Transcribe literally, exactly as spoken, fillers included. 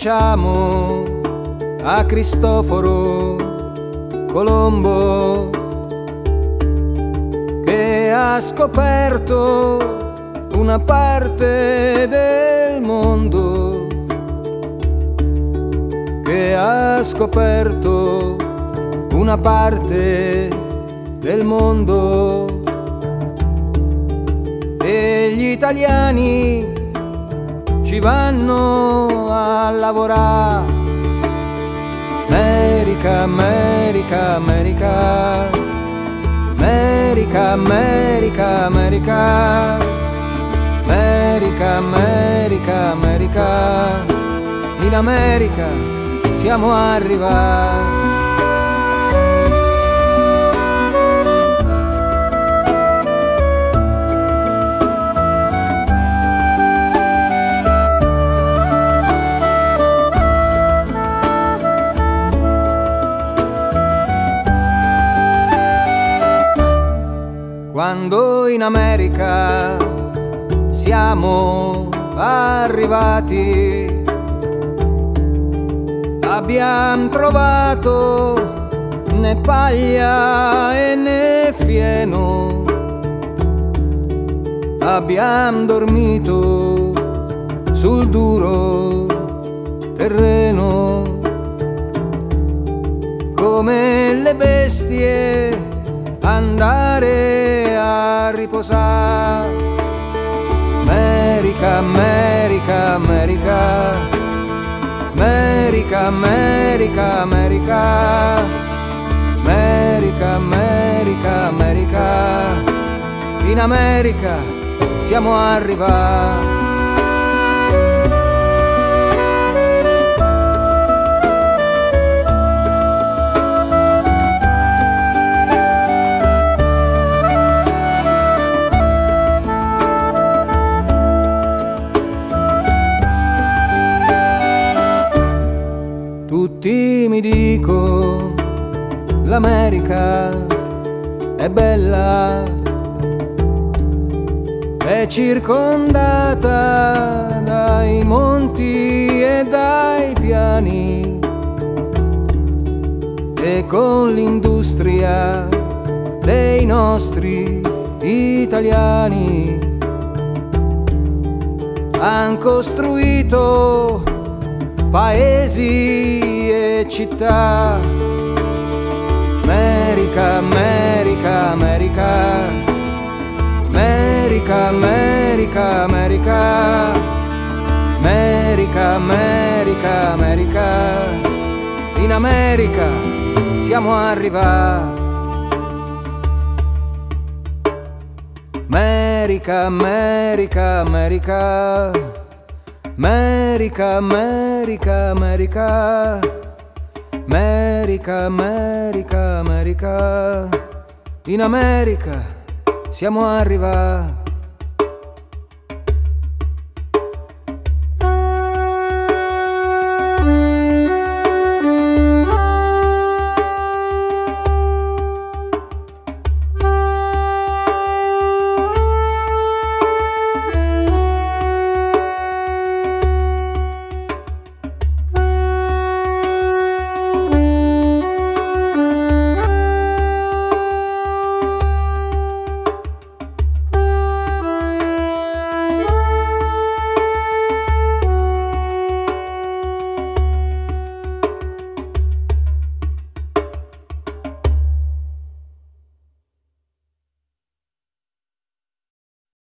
diciamo a Cristoforo Colombo, che ha scoperto una parte del mondo, che ha scoperto una parte del mondo. E gli italiani ci vanno a lavorare. America, America, America, America, America, America, America, America, America. In America siamo arrivati. Quando in America siamo arrivati, abbiamo trovato né paglia e né fieno, abbiamo dormito sul duro terreno, come le bestie andare a riposare. America, America, America, America, America, America, America, America, America. In America siamo arrivati. Tutti mi dicono l'America è bella, è circondata dai monti e dai piani, e con l'industria dei nostri italiani han costruito paesi e città. America, America, America, America, America, America, America, America, America. In America siamo arrivati. America, America, America, America, America, America, America, America, America. In America siamo arrivati.